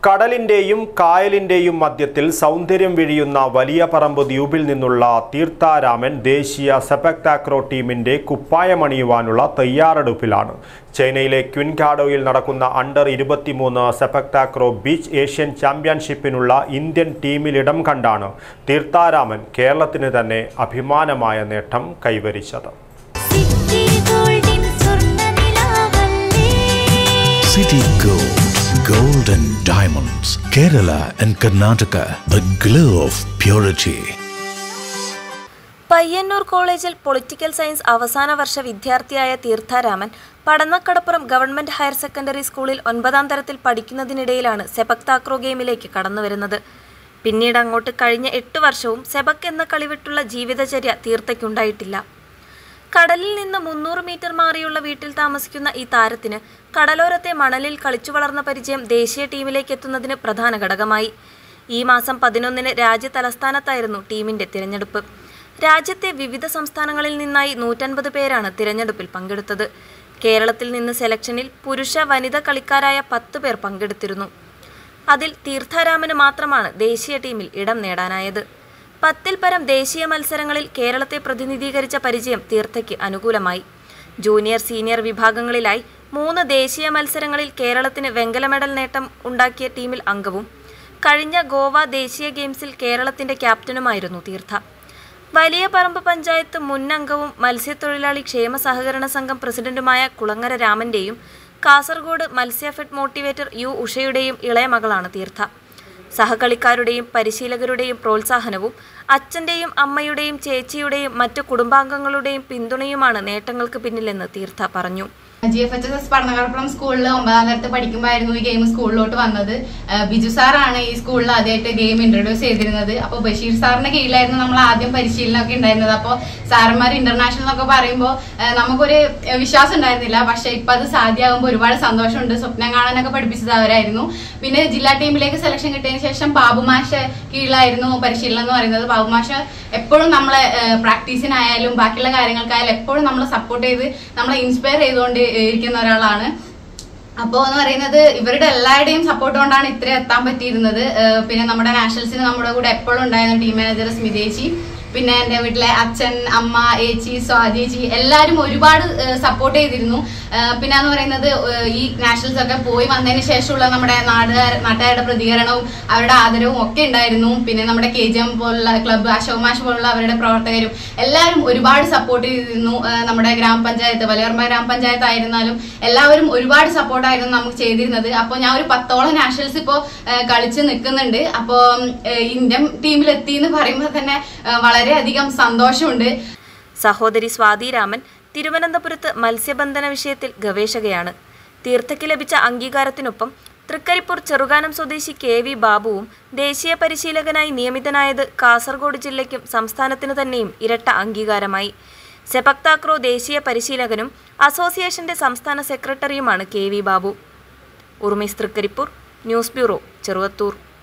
കടലിന്റെയും കായലിന്റെയും മധ്യത്തിൽ സൗന്ദര്യം വിഴിയുന്ന വലിയ പറമ്പ് ദ്വീപിൽ നിന്നുള്ള തീർത്ഥാരാമൻ ദേശീയ സെപക് താക്രോ ടീമിന്റെ കുപ്പായമണിയുവാനുള്ള തയ്യാറെടുപ്പിലാണ്. ചൈനയിലെ ക്വിൻകാഡോയിൽ നടക്കുന്ന under 23 sepak takraw beach Asian ചാമ്പ്യൻഷിപ്പിനുള്ള ഇന്ത്യൻ ടീമിലിടം കണ്ടാണ് തീർത്ഥാരാമൻ കേരളത്തിന് തന്നെ അഭിമാനമായ നേട്ടം കൈവരിച്ചത്. Gold and diamonds, Kerala and Karnataka, the glow of purity. Payyanur കോളേജിൽ പൊളിറ്റിക്കൽ സയൻസ് അവസാന വർഷ വിദ്യാർത്ഥിയായ Theertharaman Padannakkadappuram government higher secondary സ്കൂളിൽ 9ാം തരത്തിൽ പഠിക്കുന്നതിനിടയിലാണ് സെപക് താക്രോ ഗെയിമിലേക്ക് കടന്നുവരുന്നത്. പിന്നീട് അങ്ങോട്ട് കഴിഞ്ഞ 8 വർഷവും സെപക് എന്ന കളി വിട്ടുള്ള ജീവിതചര്യ തീർത്ഥയ്ക്കുണ്ടായിട്ടില്ല. കടലിൽ നിന്ന് 300 മീറ്റർ മാറിയുള്ള വീട്ടിൽ താമസിക്കുന്ന ഈ താരത്തിന് കടലോരത്തെ മണലിൽ കളിച്ചു വളർന്ന പരിചയം ദേശീയ ടീമിലേക്ക് എത്തുന്നതിന് പ്രധാന ഘടകമായി. ഈ മാസം 11-ന് രാജ്യ തലസ്ഥാനത്തായിരുന്നു ടീമിന്റെ തിരഞ്ഞെടുപ്പ്. രാജ്യത്തെ വിവിധ സംസ്ഥാനങ്ങളിൽ നിന്നായി 150 പേരാണ് തിരഞ്ഞെടുപ്പിൽ പങ്കെടുത്തത്. കേരളത്തിൽ നിന്ന് സെലക്ഷനിൽ പുരുഷ വനിത കളിക്കാരായ 10 പേർ പങ്കെടുത്തിരുന്നു. അതിൽ തീർത്ഥാരാമന് മാത്രമാണ് ദേശീയ ടീമിൽ ഇടം നേടാനായത്. 10-ൽ പരം ദേശീയ മത്സരങ്ങളിൽ കേരളത്തെ പ്രതിനിധീകരിച്ച പരിചയം തീർത്ഥയ്ക്ക് അനുകൂലമായി. ജൂനിയർ സീനിയർ വിഭാഗങ്ങളിലായി 3 ദേശീയ മത്സരങ്ങളിൽ കേരളത്തിന് വെങ്കല മെഡൽ നേട്ടം ഉണ്ടാക്കിയ ടീമിൽ അംഗവും കഴിഞ്ഞ ഗോവ ദേശീയ ഗെയിംസിൽ കേരളത്തിന്റെ ക്യാപ്റ്റനുമായിരുന്നു തീർത്ഥ. വലിയ പറമ്പ് പഞ്ചായത്ത് മുൻ അംഗവും മത്സ്യത്തൊഴിലാളി ക്ഷേമ സഹകരണ സംഘം പ്രസിഡന്റുമായ കുളങ്ങര രാമന്റെയും കാസർഗോഡ് മത്സ്യഫെഡ് മോട്ടിവേറ്റർ യു ഉഷയുടെയും ഇളയ മകളാണ് തീർത്ഥ. സഹകളിക്കാരുടെയും പരിശീലകരുടെയും പ്രോത്സാഹനവും അച്ഛൻ്റെയും അമ്മയുടെയും ചേച്ചിയുടെയും മറ്റു കുടുംബാംഗങ്ങളുടെയും പിന്തുണയുമാണ് നേട്ടങ്ങൾക്ക് പിന്നിലെന്ന് തീർത്ഥ പറഞ്ഞു. GFHSS പടന്നക്കടപ്പുറം സ്കൂളിൽ 9ാം തരത്തിൽ പഠിക്കുമ്പോഴായിരുന്നു ഈ ഗെയിം സ്കൂളിലോട്ട് വന്നത്. ബിജു സാറാണ് ഈ സ്കൂളിൽ ആദ്യമായിട്ട് ഗെയിം ഇൻട്രൊഡ്യൂസ് ചെയ്തിരുന്നത്. അപ്പോൾ ബഷീർ സാറിന്റെ കീഴിലായിരുന്നു നമ്മൾ ആദ്യം പരിശീലനമൊക്കെ ഉണ്ടായിരുന്നത്. അപ്പോൾ സാറന്മാർ ഇന്റർനാഷണൽ എന്നൊക്കെ പറയുമ്പോൾ നമുക്കൊരു വിശ്വാസം ഉണ്ടായിരുന്നില്ല. പക്ഷെ ഇപ്പൊ അത് സാധ്യമാകുമ്പോൾ ഒരുപാട് സന്തോഷമുണ്ട്. സ്വപ്നം കാണാനൊക്കെ പഠിപ്പിച്ചത് അവരായിരുന്നു. പിന്നെ ജില്ലാ ടീമിലേക്ക് സെലക്ഷൻ കിട്ടിയതിന് ശേഷം ബാബുമാഷ കീഴിലായിരുന്നു പരിശീലനം എന്ന് പറയുന്നത്. ബാബുമാഷ എപ്പോഴും നമ്മളെ പ്രാക്ടീസിനായാലും ബാക്കിയുള്ള കാര്യങ്ങൾക്കായാലും എപ്പോഴും നമ്മളെ സപ്പോർട്ട് ചെയ്ത് നമ്മളെ ഇൻസ്പയർ ചെയ്തുകൊണ്ട് ഇരിക്കുന്ന ഒരാളാണ്. അപ്പോ എന്ന് പറയുന്നത് ഇവരുടെ എല്ലാവരുടെയും സപ്പോർട്ട് കൊണ്ടാണ് ഇത്ര എത്താൻ പറ്റിയിരുന്നത്. പിന്നെ നമ്മുടെ നാഷണൽസിന് നമ്മുടെ കൂടെ എപ്പോഴും ഉണ്ടായിരുന്ന ടീം മാനേജർ സ്മിതേച്ചി, പിന്നെ എൻ്റെ വീട്ടിലെ അച്ഛൻ, അമ്മ, ഏച്ചി, സ്വാതിയേച്ചി എല്ലാവരും ഒരുപാട് സപ്പോർട്ട് ചെയ്തിരുന്നു. പിന്നെ എന്ന് പറയുന്നത് ഈ നാഷണൽസ് ഒക്കെ പോയി വന്നതിന് ശേഷമുള്ള നമ്മുടെ നാട്ടുകാരുടെ പ്രതികരണവും അവരുടെ ആദരവും ഒക്കെ ഉണ്ടായിരുന്നു. പിന്നെ നമ്മുടെ KGM പോലുള്ള ക്ലബ്ബ്, അശോക് മാഷ് പോലുള്ള അവരുടെ പ്രവർത്തകരും എല്ലാവരും ഒരുപാട് സപ്പോർട്ട് ചെയ്തിരുന്നു. നമ്മുടെ ഗ്രാമപഞ്ചായത്ത്, വലിയർമ്മ ഗ്രാമപഞ്ചായത്ത് ആയിരുന്നാലും എല്ലാവരും ഒരുപാട് സപ്പോർട്ടായിരുന്നു നമുക്ക് ചെയ്തിരുന്നത്. അപ്പോൾ ഞാൻ ഒരു 10ഓളം നാഷണൽസ് ഇപ്പോൾ കളിച്ച് നിൽക്കുന്നുണ്ട്. അപ്പോൾ ഇന്ത്യൻ ടീമിലെത്തി എന്ന് പറയുമ്പോൾ തന്നെ വളരെയധികം സന്തോഷമുണ്ട്. സഹോദരി സ്വാതി രാമൻ തിരുവനന്തപുരത്ത് മത്സ്യബന്ധന വിഷയത്തിൽ ഗവേഷകയാണ്. തീർത്ഥയ്ക്ക് ലഭിച്ച അംഗീകാരത്തിനൊപ്പം തൃക്കരിപ്പൂർ ചെറുകാനം സ്വദേശി KV ബാബുവും ദേശീയ പരിശീലകനായി നിയമിതനായത് കാസർഗോഡ് ജില്ലയ്ക്കും സംസ്ഥാനത്തിന് തന്നെയും ഇരട്ട അംഗീകാരമായി. സെപക് താക്രോ ദേശീയ പരിശീലകനും അസോസിയേഷന്റെ സംസ്ഥാന സെക്രട്ടറിയുമാണ് KV Babu. Urmees Trikaripur, news bureau, Cheruvathur.